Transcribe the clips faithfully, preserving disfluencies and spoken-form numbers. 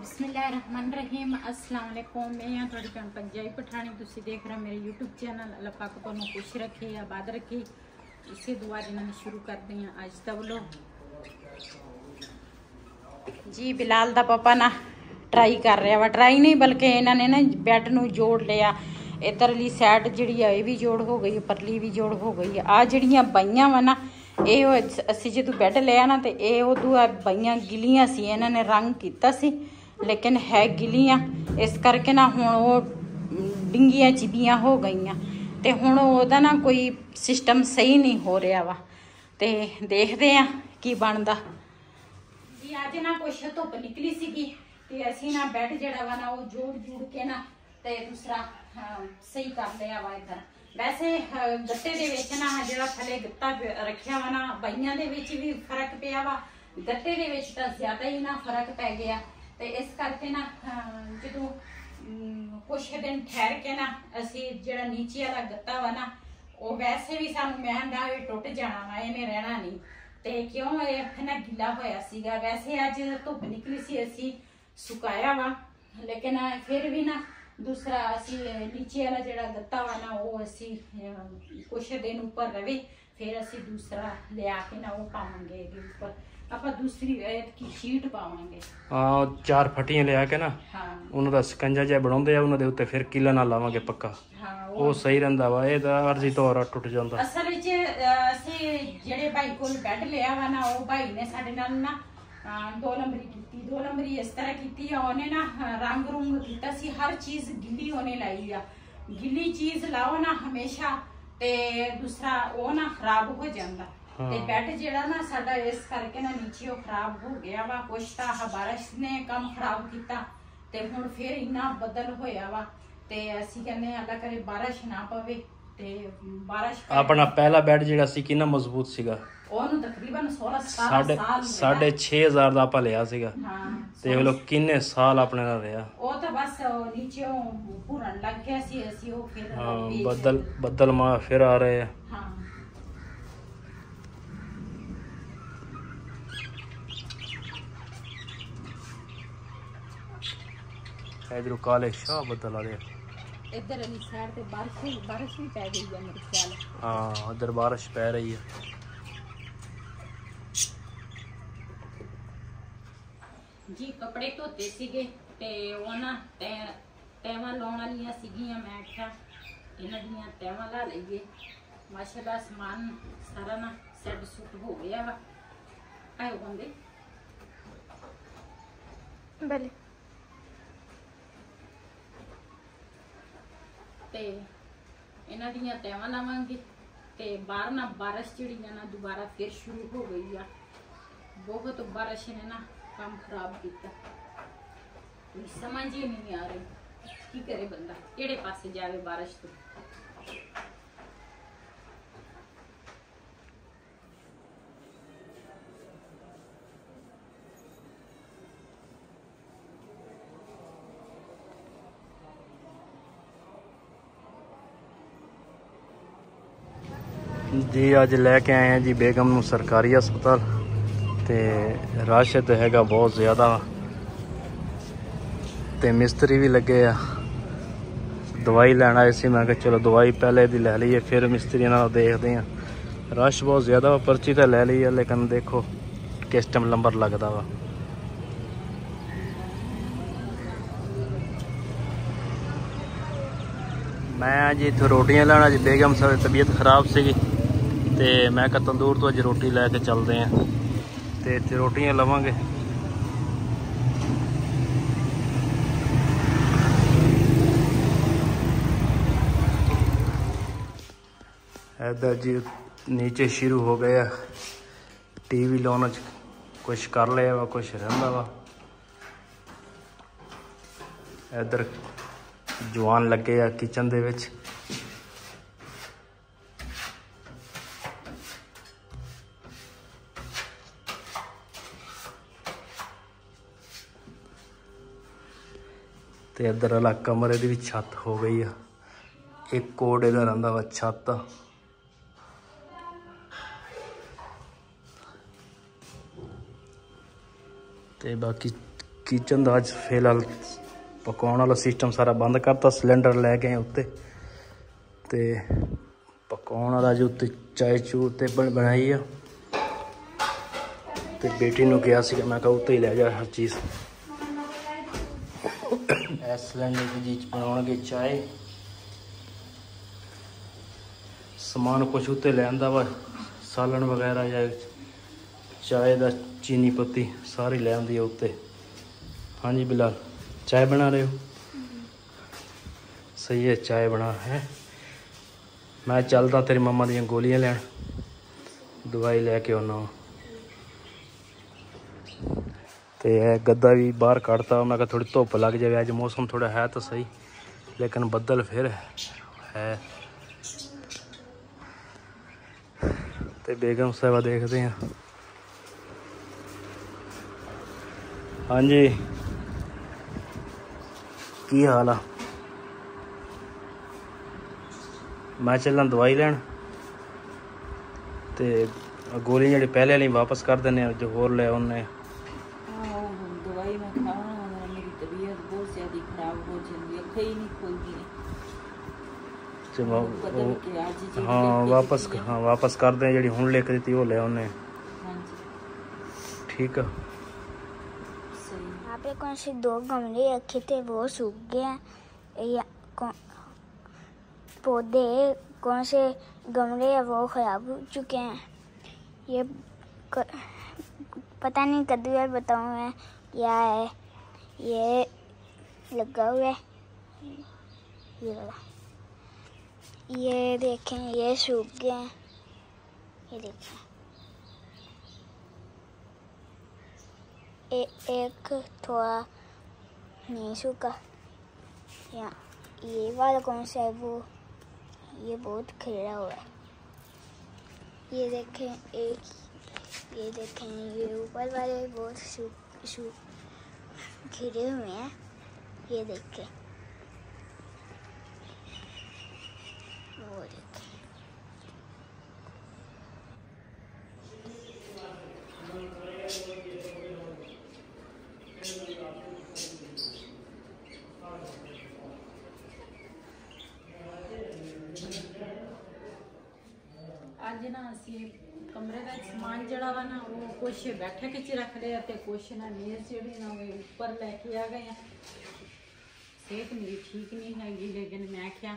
बिस्मिल्लाहिर्रहमानिर्रहीम अस्सलाम वालेकुम। मैं हाँ थोड़ी भैन पंजाबी पठानी। तुसी देख रहे मेरे यूट्यूब चैनल। अल्लाह पाक तुहानू खुश रखे, आबाद रखे। इसे दुआ जिन्होंने शुरू करते हैं अज का व्लॉग। जी बिलाल दा पापा ना ट्राई कर रहा वा, ट्राई नहीं बल्कि इन्होंने ना बैड नू जोड़ लिया। इधरली सैड जी है भी जोड़ हो गई, परली भी जोड़ हो गई। आ जड़ियाँ बइयां वा ना ये असी जो बैड लिया ना तो ये उदू बइयां गिलियां सी, इन्होंने रंग किया सी लेकिन है गिलियां, इस करके ना हुण वो डिंगियां चिबियां हो गई तो हुण ओहदा ना कोई सिस्टम सही नहीं हो रहा वा। तो देखते हैं की बनता जी। अज ना कुछ धुप निकली सी ते असी ना बैड जड़ा वा ना वो जोड़ जोड़ के ना ते दूसरा सही कर लिया वा। इधर वैसे गत्ते दे विच ना जिहड़ा थले गत्ता रखिया वा ना बइयां दे विच भी फर्क पिया वा, गत्ते दे विच तां ज्यादा ही ना फर्क पै गया। तो इस करके ना जो कुछ दिन ठहर के ना असी जिहड़ा नीचे वाला गत्ता वा ना वो वैसे भी सानू महंगा भी टुट जाना वा, इन्हें रहना नहीं। तो क्यों ये ना गिला होया सीगा। वैसे अज धुप निकली सी असी सुकाया वा, लेकिन फिर भी ना दूसरा असी नीचे वाला जिहड़ा गत्ता वा ना वो असी कुछ दिन उपर रवे, फिर असी दूसरा लिया के ना वो पावांगे उपर। ਆਪਾਂ दूसरी की शीट पावांगे। हाँ चार फटियां लिया के ना उन्हों का ਸਕੰਜਾ ਜਿਹਾ ਬਣਾਉਂਦੇ ਆ, ਉਹਨਾਂ ਦੇ ਉੱਤੇ ਫਿਰ ਕੀਲਾ ਨਾਲ ਲਾਵਾਂਗੇ ਪੱਕਾ। ਹਾਂ ਉਹ ਸਹੀ ਰਹਿੰਦਾ ਵਾ। ਇਹ ਤਾਂ ਅਰਜ਼ੀ ਤੌਰ ਟੁੱਟ ਜਾਂਦਾ। ਅਸਲ ਵਿੱਚ ਅਸੀਂ ਜਿਹੜੇ ਭਾਈ ਕੋਲ ਬੈੱਡ ਲਿਆ ਵਾ ਨਾ ਉਹ ਭਾਈ ਨੇ ਸਾਡੇ ਨਾਲ ਨਾ ਦੋ ਨੰਬਰੀ ਕੀਤੀ। ਦੋ ਨੰਬਰੀ ਇਸ ਤਰ੍ਹਾਂ ਕੀਤੀ ਆ, ਉਹਨੇ ਨਾ ਰੰਗ ਰੁੰਗ ਕੀਤਾ ਸੀ, ਹਰ ਚੀਜ਼ ਗਿੱਲੀ ਉਹਨੇ ਲਾਈ ਆ। ਗਿੱਲੀ ਚੀਜ਼ ਲਾਓ ਨਾ ਹਮੇਸ਼ਾ ਤੇ ਦੂਸਰਾ ਉਹ ਨਾ ਖਰਾਬ ਹੋ ਜਾਂਦਾ। ਤੇ ਬੈੱਡ ਜਿਹੜਾ ਨਾ ਸਾਡਾ ਇਸ ਕਰਕੇ ਨਾ ਨੀਚੇ ਉਹ ਖਰਾਬ ਹੋ ਗਿਆ ਵਾ। ਕੁਛ ਤਾਂ ਆਹ ਬਾਰਿਸ਼ ਨੇ ਕੰਮ ਖਰਾਬ ਕੀਤਾ ਤੇ ਹੁਣ ਫਿਰ ਇੰਨਾ ਬੱਦਲ ਹੋਇਆ ਵਾ ਤੇ ਅਸੀਂ ਕਹਿੰਦੇ ਆ ਅੱਲਾ ਕਰੇ ਬਾਰਿਸ਼ ਨਾ ਪਵੇ। ਤੇ ਬਾਰਿਸ਼ ਆਪਣਾ ਪਹਿਲਾ ਬੈੱਡ ਜਿਹੜਾ ਸੀ ਕਿੰਨਾ ਮਜ਼ਬੂਤ ਸੀਗਾ, ਉਹਨੂੰ ਤਕਰੀਬਨ सोलह सतारह ਸਾਲ ਸਾਢੇ ਛੇ ਹਜ਼ਾਰ ਦਾ ਆਪਾਂ ਲਿਆ ਸੀਗਾ। ਹਾਂ ਤੇ ਉਹ ਲੋਕ ਕਿੰਨੇ ਸਾਲ ਆਪਣੇ ਨਾਲ ਰਿਹਾ। ਉਹ ਤਾਂ ਬਸ ਨੀਚੇ ਭੁਰਨ ਲੱਗ ਗਿਆ ਸੀ। ਅਸੀਂ ਉਹ ਫਿਰ ਹਾਂ ਬੱਦਲ ਬੱਦਲ ਮਾ ਫਿਰ ਆ ਰਹੇ ਆ। ਹਾਂ इधर काले शाह बदल आ रहे। इधर वाली साइड ते बारिश बारिश भी पै गई है मेरे ख्याल। हाँ इधर बारिश पै रही है। जी कपड़े धोते सीगे ते वो ना तै तैवां लाउण वालियां सीगियां। मैं आख्या इन्हां दियां तैवां ला लईए। माशाअल्लाह समान सारा ना सैट सुट हो गया वा। आयो बंदे बले ते इन्हां दियां तैवां लावांगे। ते बाहर ना बारिश जिहड़ी ना दोबारा फिर शुरू हो गई आ। बहुत बारिश ने ना काम खराब किया, कोई समझ ही नहीं आ रही की करे बंदा, किहड़े पासे जावे बारिश तो। जी अज लैके आए हैं जी बेगम नू सरकारी हस्पताल। तो रश तो हैगा बहुत ज़्यादा तो मिस्त्री भी लगे आ। दवाई लैन आए सी, मैं कहा चलो दवाई पहले दी लै लीए फिर मिस्त्री नाल देखते हैं। रश बहुत ज़्यादा, पर्ची तो लै ली है लेकिन देखो किस टाइम नंबर लगता वा। मैं जी इत्थे रोटियां लैना जी, बेगम साहब की तबीयत खराब सी ते मैं कहा तंदूर तो अज रोटी लैके चलते हैं तो इत्थे रोटियां लवांगे। इधर जी नीचे शुरू हो गया टीवी लाने, कुछ कर लिया वा कुछ रहा वा। इधर जवान लगे आ किचन दे विच। ते इधर वाला कमरे दी भी छत हो गई है। एक कोड इधर रहा वा छत। ते बाकी किचन का अज फिलहाल पकाने वाला सिस्टम सारा बंद करता, सिलेंडर लै गए उत्ते ते पकाने वाला अज उत्ते चाय चू ते बनाई आ ते बेटी नूं कहा सी मैं कहा उत्ते ही लै जा हर चीज़। इस सिलेंडर जी बनाउणगे चाय, समान कुछ उत्ते लैंदा वा, सालन वगैरह या चाय दा चीनी पत्ती सारी लै आंदी है उत्ते। हाँ जी बिलाल, चाय बना रहे हो? सही है, चाय बना है। मैं चलदा तेरी मम्मा दी गोलियां लैन, दवाई लैके आना। तो गद्दा भी बाहर कढ़ता, मैं कहा थोड़ी धुप लग जाए, अज मौसम थोड़ा है तो सही लेकिन बदल फिर है। तो बेगम साहबा देखते हैं। हाँ जी की हाल आ? मैं चलना दवाई लैन ते गोली जी पहले वाली वापस कर देने, जो होर ले उन्हें दवाई मैं खावा, मेरी तबीयत बहुत ज़्यादा खराब हो जाती है, अखा ही नहीं खुलती। हाँ वापस हाँ वापस कर दें, जी हूँ लिख दी वो ले उन्हें। ठीक है। यहाँ पे कौन से दो गमले रखे थे वो सूख गए हैं, या पौधे कौन से गमले हैं वो ख़राब हो चुके हैं। ये क, पता नहीं कद्दू यार बताऊँ मैं क्या है, ये लगा हुआ है ये वाला। ये देखें ये सूख गए हैं, ये देखें ए, एक थोड़ा नहीं सूखा। या ये वाला कौन सा है वो, ये बहुत खिला हुआ है। ये देखें एक, ये देखें ये ऊपर वाले बहुत सूख सूख घिरे हुए हैं। ये देखें वो देखें अज ना असी कमरे का समान जड़ा वा ना वो कुछ बैठक च रख रहे ते कुछ ना मेज जी ना ऊपर लैके आ गए हैं। सेहत मेरी ठीक नहीं हैगी, लेकिन मैं क्या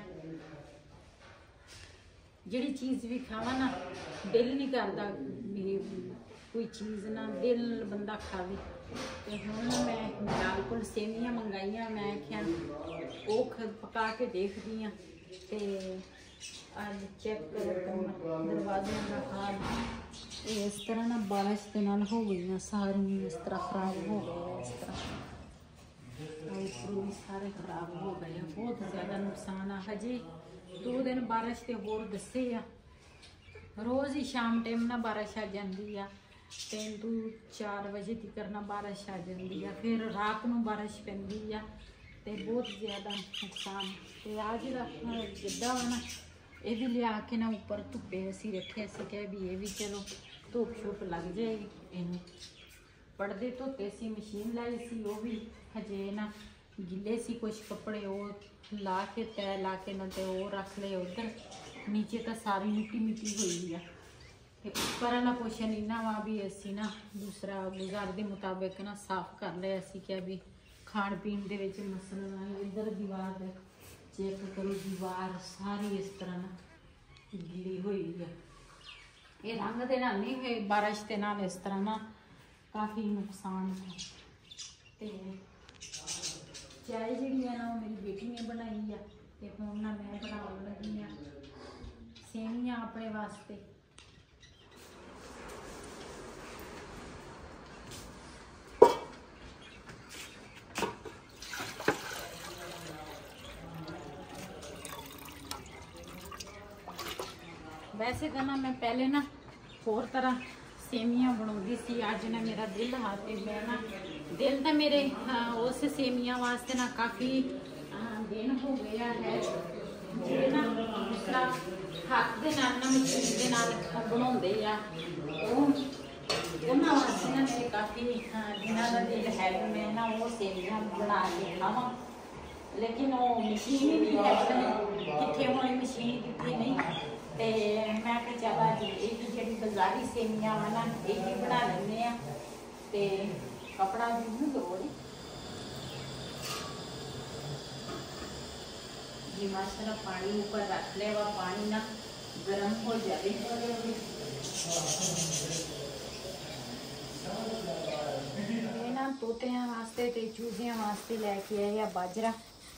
जिहड़ी चीज़ भी खावा ना दिल नहीं करता भी कोई चीज़ ना दिल बंदा खावे। तो हुण मैं बिलाल कोल सेवियां मंगाइया, मैं क्या वो पका के देखदी हाँ ते अज चेक करो दरवाजे का हाल इस तरह ना बारिश के नाल हो गई सारी इस तरह खराब हो गए, इस तरह भी सारे खराब हो गए, बहुत ज़्यादा नुकसान आ। हजे दो दिन बारिश के होर दसे आ, रोज़ ही शाम टाइम ना बारिश आ जाती है, तीन तो चार बजे तक ना बारिश आ जाती है, फिर रात को बारिश पैंदी है तो बहुत ज़्यादा नुकसान। तो आज गड्ढा वा ना ये भी लिया के ना ऊपर धुप्पे असी रखे, असी कह भी ये भी चलो धुप छुप लग जाएगी। इन पड़दे धोते सी मशीन लाई सी, वो भी हजे ना गिले सी कुछ कपड़े, वो ला के तय ला के ना तो वो रख ले उधर, नीचे तो सारी मिट्टी मिट्टी हुई है। ऊपर वाला पोर्शन इन्ना वा भी असी ना दूसरा गुजार के मुताबिक ना साफ कर लिया। असी क्या भी खाण पीण दे विच मसला इधर दीवार चेक करो, दीवार सारी इस तरह ना गिली हुई है। ये रंग दे नाल नहीं हुए, बारिश के नाल इस तरह ना काफ़ी नुकसान है। तो चाय जी है ना मेरी बेटी ने बनाई है, तो हुण ना मैं बनाउण लगी हाँ सेवियां अपने वास्ते। वैसे तो ना मैं पहले ना होर तरह सेवियां बनाती सी, अज ना मेरा दिल हा ते मैं ना दिल तो मेरे उस सेवियां वास्ते ना काफ़ी दिन हो गया है। जे ना दूसरा हाथ के नाल ना मशीन के नाल बनाते आ ਉਹਨਾਂ ਵਾਸਤੇ ਨਾ ਮੇਰੇ ਕਾਫੀ ਦਿਨਾਂ ਦਾ ਦਿਲ ਹੈ ਕਿ ਮੈਂ ਨਾ ਉਹ ਸੇਵੀਆਂ ਬਣਾ ਕੇ ਖਾਵਾਂ, ਲੇਕਿਨ ਉਹ ਮਸ਼ੀਨ ਹੀ ਨਹੀਂ ਹੈ, ਕਿੱਥੇ ਹੋਣੀ ਮਸ਼ੀਨ ਕਿੱਥੇ ਨਹੀਂ। ਤੇ ਮੈਂ ਕਿਹਾ ਚੱਲ ਅੱਜ ਇਹ ਜਿਹੜੀ ਬਾਜ਼ਾਰੀ ਸੇਵੀਆਂ ਵਾ ਨਾ ਇਹ ਹੀ ਬਣਾ ਲੈਂਦੇ ਆ। ਤੇ कपड़ा भी लोड़ जी माशाल्लाह पानी ऊपर रख ले, वा पानी ना गर्म हो जाए। ना तोतियां वास्ते ते चूजियां वास्ते लैके आए आ बाजरा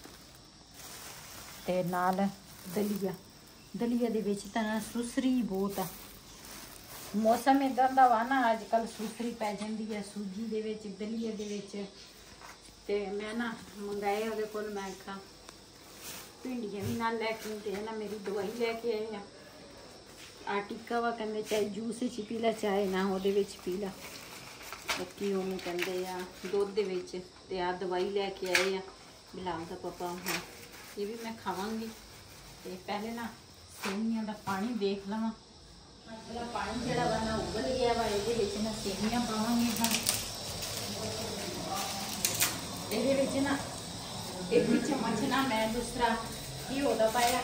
ते नाल दलिया। दलिया दे विच तां सुसरी बहुत आ, मौसम इदां दा वा ना अजकल सुसरी पै जांदी है सूजी दे विच दलिया दे विच। ते मैं ना मंगाए ओहदे कोल, मैं आखा भिंडियां भी नाल लैके ते ना मेरी दवाई लैके आए आ। आ टिक्का वा कहंदे चाहे जूस च पी ला चाहे ना ओहदे विच पी ला, बाकी ओनू कहंदे आ दुध दे विच। ते आ दवाई लैके आए आ बिलाल दा पापा, हाँ ये भी मैं खावांगी। ते पहले ना सेवियां दा पानी देख लवां। मतलब पानी जड़ा वा ना उबल गया वा, ये विच ना सेवियां पावांगे। हाँ ये विच ना एक चम्मच ना मैं दूसरा घी दा पाया।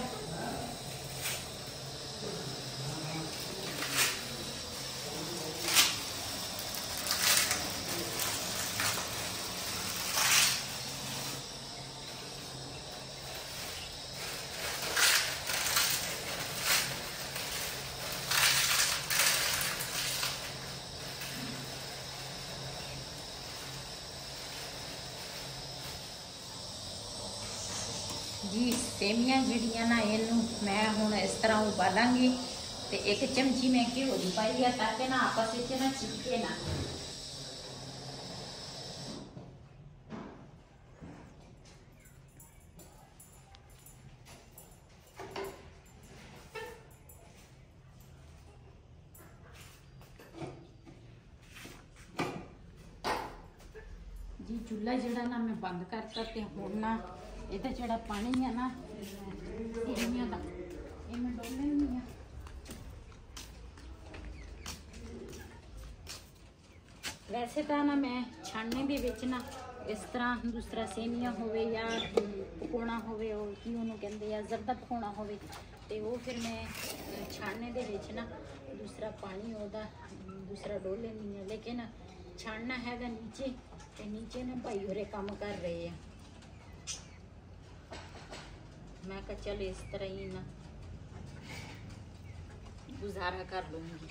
जी सेवियां जिहड़ियां ना इनू मैं हुण इस तरह उबालांगी। ते एक चमची मैं घी दी पाई है ताकि ना आपस में ना चिपके ना। जी चूल्हा जड़ा ना मैं बंद करता ते हुण ना ਇਹਦਾ ਜਿਹੜਾ ਪਾਣੀ ਹੈ ਨਾ ਸੇਵੀਆਂ ਦਾ ਇਹ ਮੈਂ ਡੋਲ ਲੈਂਦੀ ਹਾਂ। ਵੈਸੇ ਤਾਂ ਨਾ ਮੈਂ ਛਾਣਨੇ ਦੇ ਵਿੱਚ ਨਾ ਇਸ ਤਰ੍ਹਾਂ ਦੂਸਰਾ ਸੇਵੀਆਂ ਹੋਵੇ ਜਾਂ ਪਕੌੜਾ ਹੋਵੇ, ਉਹ ਕੀ ਉਹਨੂੰ ਕਹਿੰਦੇ ਆ ਜ਼ਰਦਾ ਪਕੌੜਾ ਹੋਵੇ, ਤੇ ਉਹ ਫਿਰ ਮੈਂ ਛਾਣਨੇ ਦੇ ਵਿੱਚ ਨਾ ਦੂਸਰਾ ਪਾਣੀ ਉਹਦਾ ਦੂਸਰਾ ਡੋਲ ਲੈਂਦੀ ਹਾਂ। ਲੇਕਿਨ ਛਾਣਨਾ ਹੈਗਾ ਨੀਚੇ, ਤੇ ਨੀਚੇ ਨਾ ਭਾਈ ਹੋਰੇ ਕੰਮ ਕਰ ਰਹੇ ਆ। मैं कहा चल इस तरह ही ना गुजारा कर लूँगी।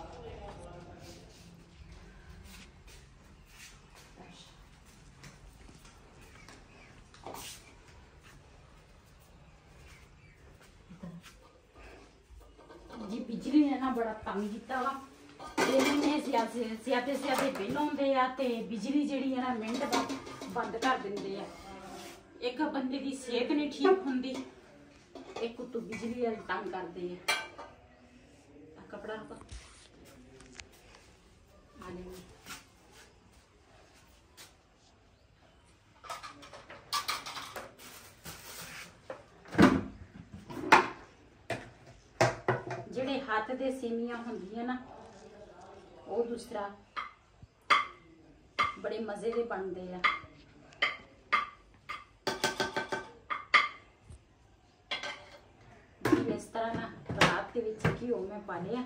जी बिजली ने ना बड़ा तंग किया वा, सियाते सियाते बिल आते हैं ते बिजली जी है ना मिनट बाद बंद कर देंगे है। एक बंदे की सेहत नहीं ठीक होंगी, एक तो बिजली वाले तंग करते हैं। कपड़ा रखो जेड़े हाथ दे सेवियां होंदियां ना वो दूसरा बड़े मजे दे बनते हैं। इस तरह ना रात के विच घी मैं पा लिया,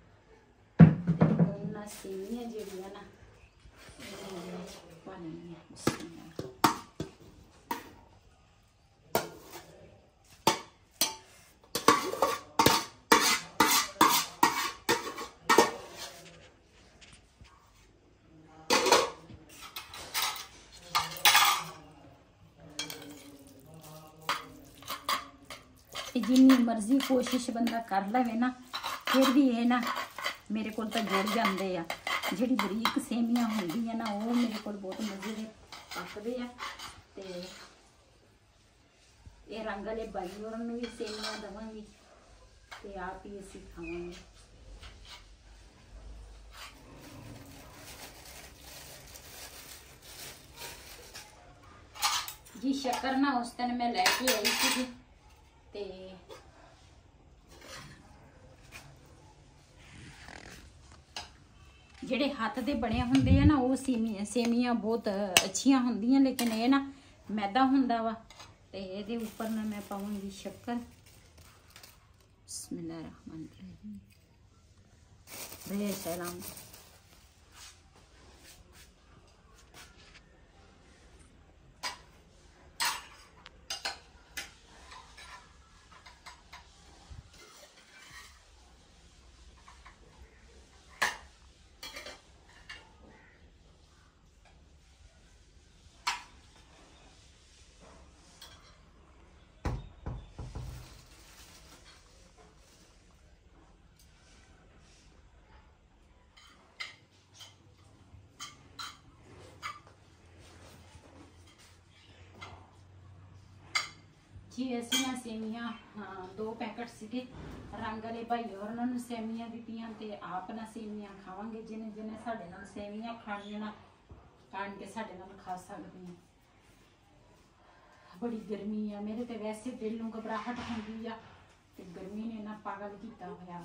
ना सेवियां जिहड़ियां ना पा लेनियां। जिन्नी मर्जी कोशिश बंदा कर लवे ना फिर भी ये ना मेरे को तो जुड़ जाते हैं। जिहड़ी बरीक सेवियां होंदियां ना वो मेरे को बहुत मजे दे पकते हैं। ते ये रंग वाले भाई होरां नूं भी सेवियां देवांगी ते आप ही असीं खावांगे। जी शक्कर ना उस दिन मैं लैके आई थी ते ਜਿਹੜੇ ਹੱਥ ਦੇ ਬਣੇ ਹੁੰਦੇ ਆ ਨਾ ਉਹ ਸੇਮੀਆਂ ਸੇਮੀਆਂ ਬਹੁਤ ਅੱਛੀਆਂ ਹੁੰਦੀਆਂ, ਲੇਕਿਨ ਇਹ ਨਾ ਮੈਦਾ ਹੁੰਦਾ ਵਾ। ਤੇ ਇਹਦੇ ਉੱਪਰ ਨਾ ਮੈਂ ਪਾਵਾਂਗੀ ਸ਼ੱਕਰ। ਬਿਸਮਿल्लाह रहमान रहीम। रे सलाम। जी ऐसी ना सेमियां हाँ दो पैकेट सीगे रंग वाले भाई और उन्होंने सेमियां दित्तियां ते आप ना सेमियां खावांगे जिन्हें जिन्हें साडे नाल सेमियां खाणियां ना कान के साडे नाल खा सकदे हैं। बड़ी गर्मी है मेरे ते वैसे दिल नूं घबराहट होंदी आ ते गर्मी ने ना पागल कीता होया।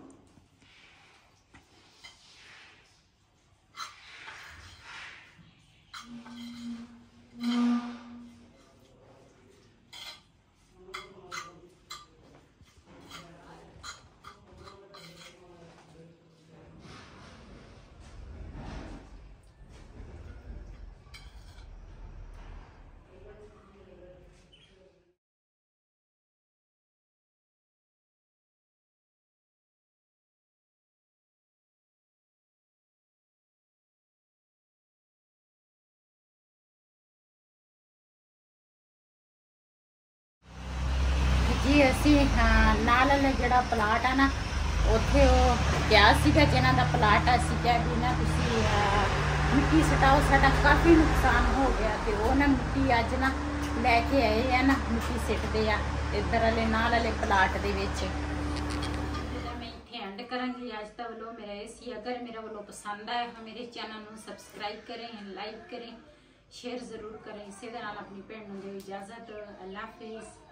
जी असी हाँ नाल वाला जिहड़ा प्लाट आ ना उत्थे वो क्या सीगा जिन्हां दा प्लाट असी क्या भी ना तुसी मिट्टी सटाओ, साडा काफ़ी नुकसान हो गया। तो वो ना मिट्टी अज ना लैके आए है ना मिट्टी सिटदे आ इधर वाले नाल वाले प्लाट दे विच। मैं इत्थे एंड करांगी अज दा व्लॉग मेरा ये सी। अगर मेरा व्लॉग पसंद आया तो मेरे चैनल नूं सबसक्राइब करें, लाइक करें, शेयर जरूर करें। इसे दे नाल अपनी भैन नूं दिओ इजाजत। अल्लाह हाफिज़।